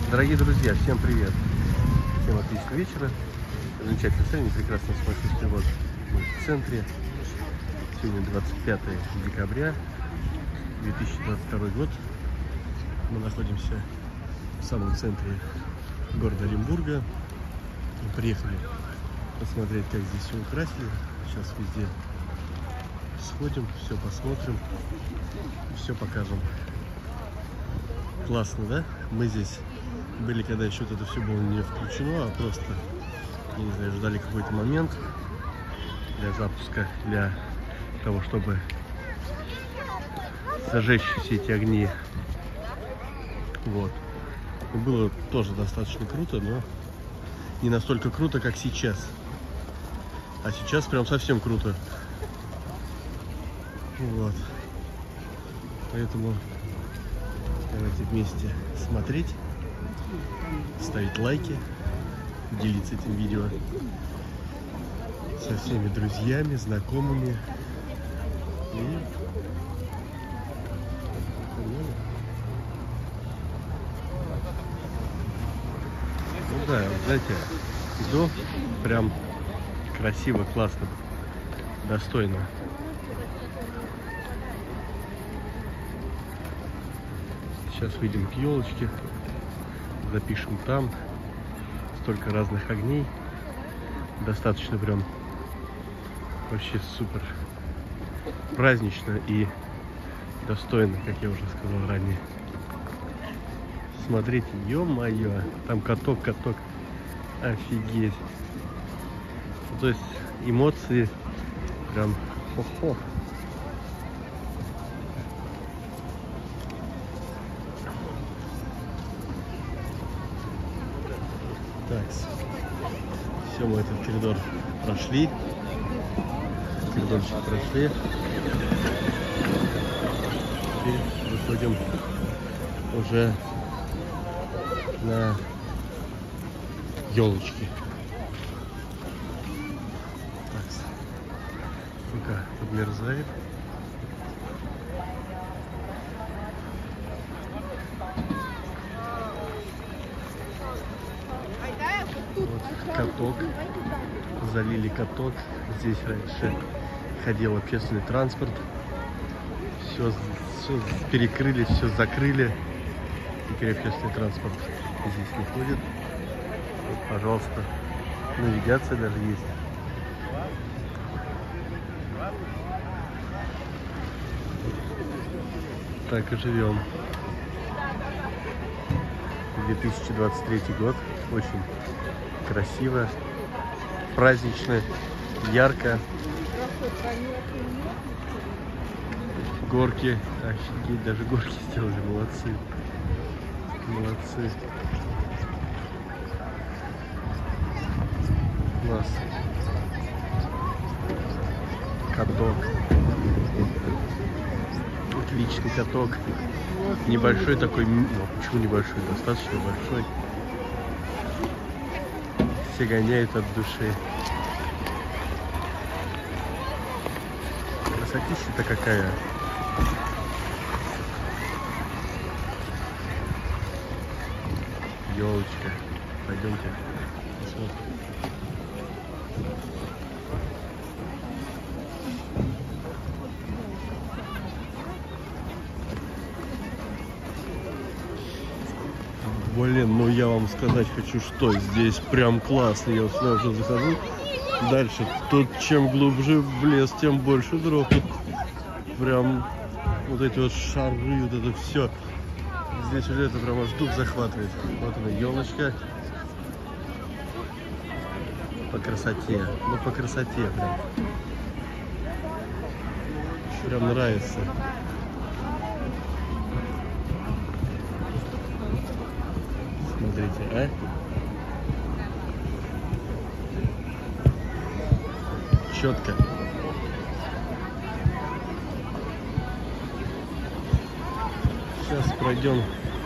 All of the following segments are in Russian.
Дорогие друзья, всем привет! Всем отличного вечера. Замечательное настроение, прекрасно смотрите. Вот мы в центре. Сегодня 25 декабря 2022 год. Мы находимся в самом центре города Оренбурга. Мы приехали посмотреть, как здесь все украсили. Сейчас везде сходим, все посмотрим, все покажем. Классно, да? Мы здесь были, когда еще вот это все было не включено, а просто, я не знаю, ждали какой-то момент для запуска, для того, чтобы зажечь все эти огни. Вот. Было тоже достаточно круто, но не настолько круто, как сейчас. А сейчас прям совсем круто. Вот. Поэтому давайте вместе смотреть, ставить лайки, делиться этим видео со всеми друзьями, знакомыми. И ну да, знаете, иду прям красиво, классно, достойно. Сейчас выйдем к елочке, запишем там. Столько разных огней. Достаточно прям вообще супер празднично и достойно, как я уже сказал ранее. Смотрите, ё-моё, там каток. Офигеть. Ну, то есть эмоции прям хо-хо. Так, все, мы этот коридор прошли. Коридорчик прошли. Теперь выходим уже на елочки. Так, ну-ка, подмерзает. Вот каток, залили каток. Здесь раньше ходил общественный транспорт. Все перекрыли, все закрыли. Теперь общественный транспорт здесь не ходит. Вот, пожалуйста, навигация даже есть. Так и живем. 2023 год. Очень красиво, празднично, ярко. Горки. Офигеть, даже горки сделали. Молодцы. Молодцы. Класс. Каток. Отличный каток. Небольшой такой. Ну, почему небольшой? Достаточно большой. Все гоняют от души. Красотища-то какая. Елочка. Пойдемте посмотрим. Блин, ну я вам сказать хочу, что здесь прям классно. Я сюда уже захожу. Дальше, тут чем глубже в лес, тем больше дров. Тут прям вот эти вот шары, вот это все. Здесь уже это прям аж дух захватывает. Вот она, елочка. По красоте. Ну, по красоте прям. Прям нравится. Смотрите, а? Четко. Сейчас пройдем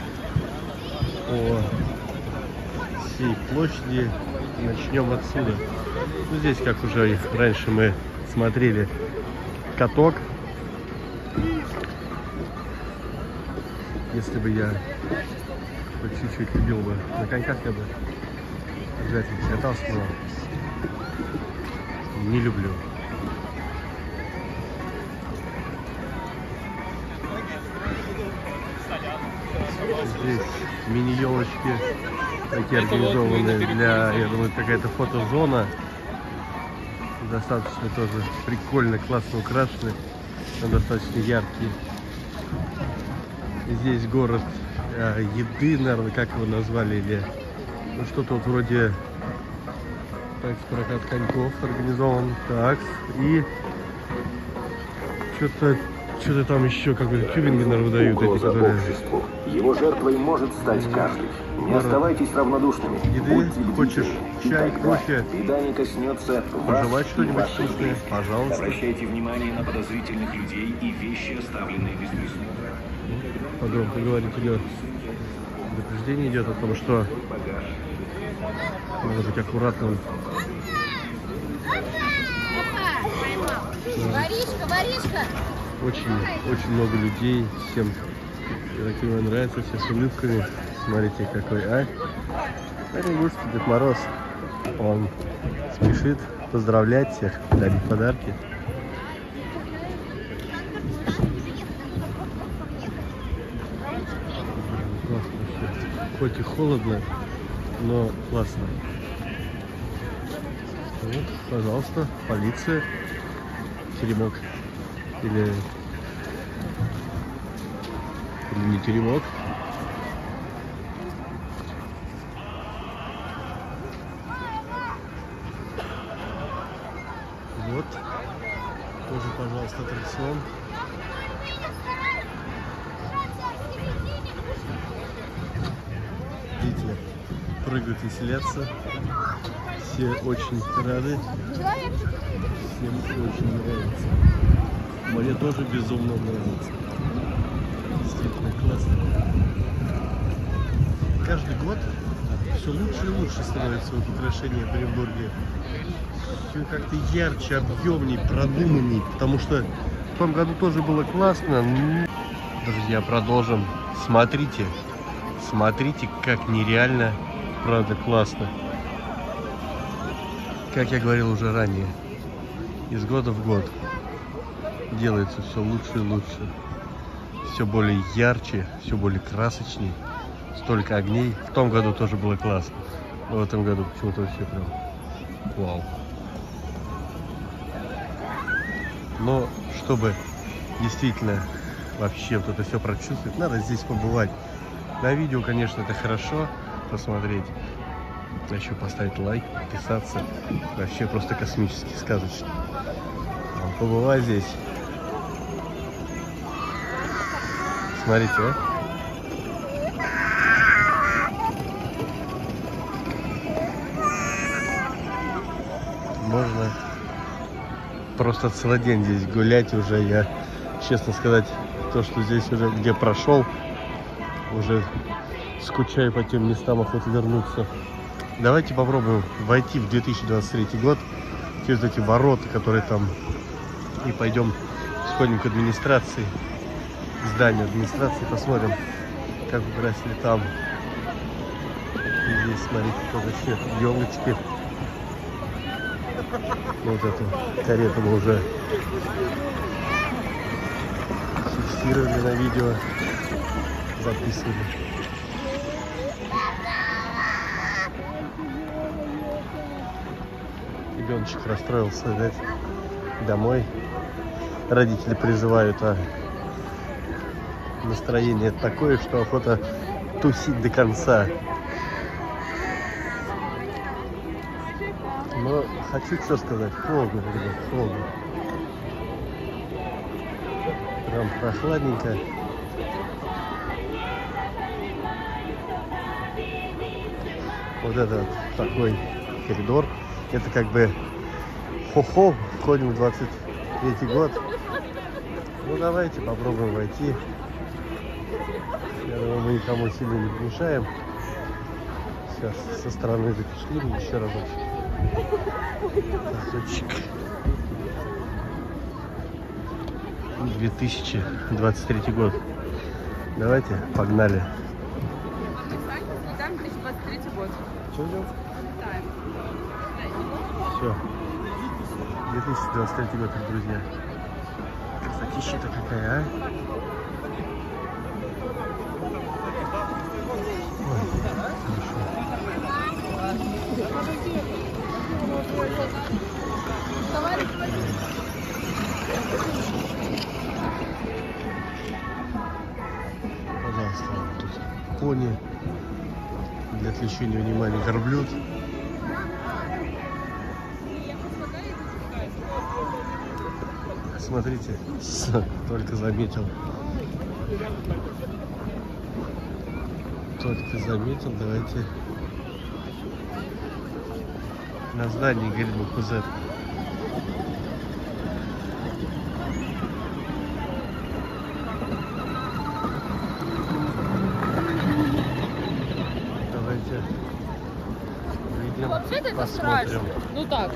по всей площади и начнем отсюда. Ну, здесь, как уже раньше мы смотрели, каток. Если бы я хоть чуть-чуть любил бы. На коньках я бы обязательно катался, но не люблю. Здесь мини-елочки такие организованные для, я думаю, какая-то фотозона. Достаточно тоже прикольно, классно украшены, но достаточно яркие. Здесь город еды, наверное, как его назвали, или ну, что-то вот вроде прокат коньков организован. Так, и что-то там еще какой-то тюбинги, наверное, выдают эти, которые... Его жертвой может стать каждый. Не оставайтесь равнодушными. Еды, хочешь чай, кофе, беда не коснется пожелать что-нибудь вкусное, пожалуйста. Обращайте внимание на подозрительных людей и вещи, оставленные без присмотра. По громкоговорителю предупреждение идет о том, что надо быть аккуратным. Воришка, воришка! Очень много людей, всем таким нравится, все с улыбками. Смотрите, какой, Оренбургский Дед Мороз. Он спешит поздравлять всех, дарить подарки. Классно все. Хоть и холодно, но классно. Вот, пожалуйста, полиция, теремок. Или не теремок. Вот. Тоже, пожалуйста, аттракцион. Видите, прыгают, веселятся. Все очень рады. Всем очень нравится. Мне тоже безумно нравится. Действительно классно. Каждый год все лучше и лучше становится вот украшение в Оренбурге. Все как-то ярче, объемнее, продуманнее. Потому что в том году тоже было классно. Друзья, продолжим. Смотрите. Смотрите, как нереально, правда, классно. Как я говорил уже ранее. Из года в год делается все лучше и лучше, все более ярче, все более красочней, столько огней. В том году тоже было классно, но в этом году почему-то вообще прям вау. Но чтобы действительно вообще вот это все прочувствовать, надо здесь побывать. На видео, конечно, это хорошо посмотреть, а еще поставить лайк, подписаться. Вообще просто космически, сказочно. Побывай здесь. Смотрите, Можно просто целый день здесь гулять уже. Я, честно сказать, то, что здесь уже где прошел, уже скучаю по тем местам, охота вернуться. Давайте попробуем войти в 2023 год через эти ворота, которые там, и пойдем, сходим к администрации, к зданию администрации, посмотрим, как украсили там. И здесь, смотрите, тоже все елочки. Вот эту карету мы уже фиксировали на видео, записывали. Ребеночек расстроился, видать, домой. Родители призывают, а настроение такое, что охота тусить до конца. Но хочу что сказать, холодно, ребят, холодно. Прям прохладненько. Вот это вот такой коридор. Это как бы хо-хо, входим в 23-й год. Ну давайте попробуем войти. Я думаю, мы никому сильно не помешаем. Сейчас со стороны запишем еще разочек. Разочек. 2023 год. Давайте, погнали. Летаем 2023 год. Что идем? Летаем. Все. 2023 год, друзья. Красотища-то какая, а? Ой, пожалуйста, тут пони для отвлечения внимания, верблюд. Смотрите, только заметил. Только заметил, давайте на здании говорит Букузет. Давайте выйдем, Вообще-то это посмотрим. страшно. Ну так.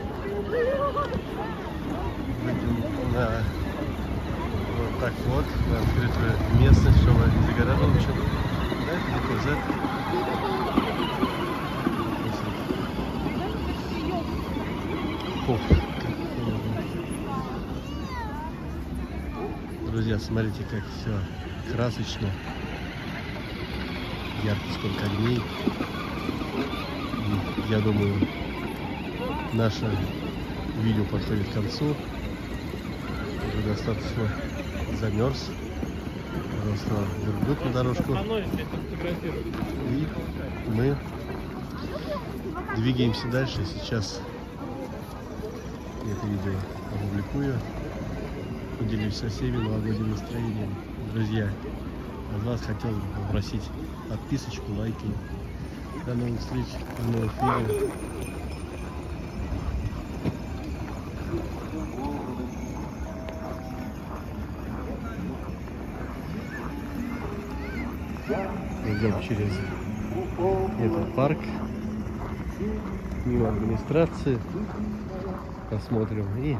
Выйдем на вот так вот, на открытую местность, чтобы не загородом ничего. Да, это Букузет. Друзья, смотрите, как все красочно, ярко, сколько огней. И я думаю, наше видео подходит к концу. Уже достаточно замерз. Пожалуйста, верблюд на дорожку. И мы двигаемся дальше. Сейчас я это видео опубликую. Поделюсь со всеми новогодним настроением. Друзья, от вас хотел бы попросить подписочку, лайки. До новых встреч в новых видео. Идем через этот парк, мимо администрации, посмотрим и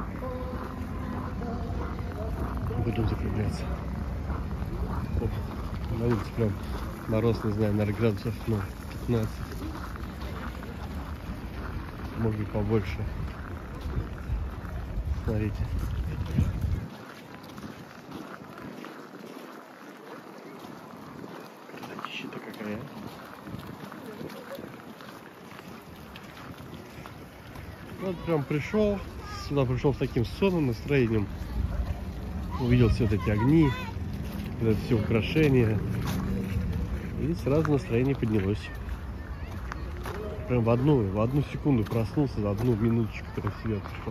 будем закругляться. Оп, на улице прям мороз, не знаю, наверное, градусов 15, может быть побольше. Смотрите. Красотища-то какая. Вот прям пришел, сюда пришел с таким сонным настроением. Увидел все вот эти огни, вот это все украшения. И сразу настроение поднялось. Прям в одну секунду проснулся, за одну минуточку прям в себя пришел.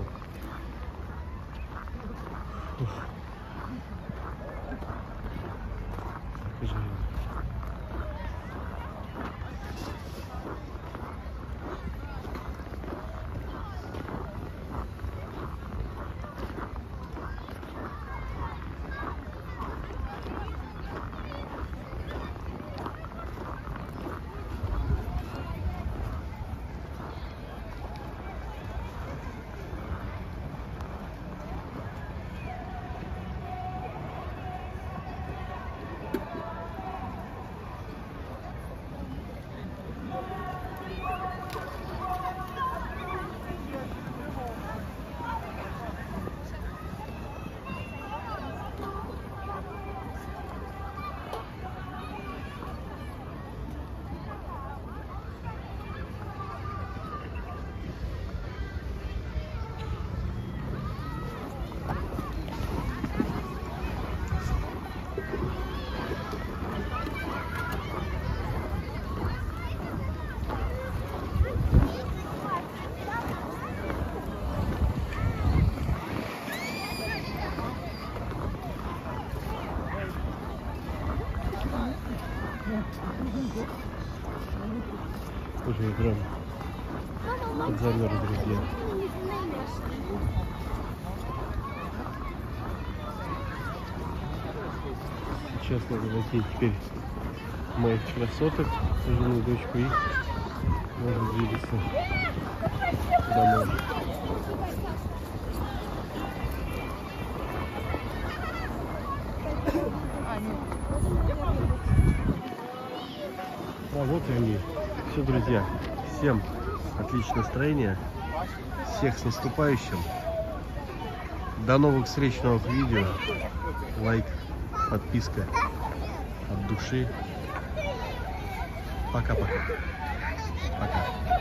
Уже прям подзамерз, друзья. Сейчас надо найти теперь моих красоток, жену и дочку, и можно двигаться домой. Да, вот и они. Все, друзья. Всем отличного настроения. Всех с наступающим. До новых встреч, новых видео. Лайк, подписка от души. Пока-пока. Пока.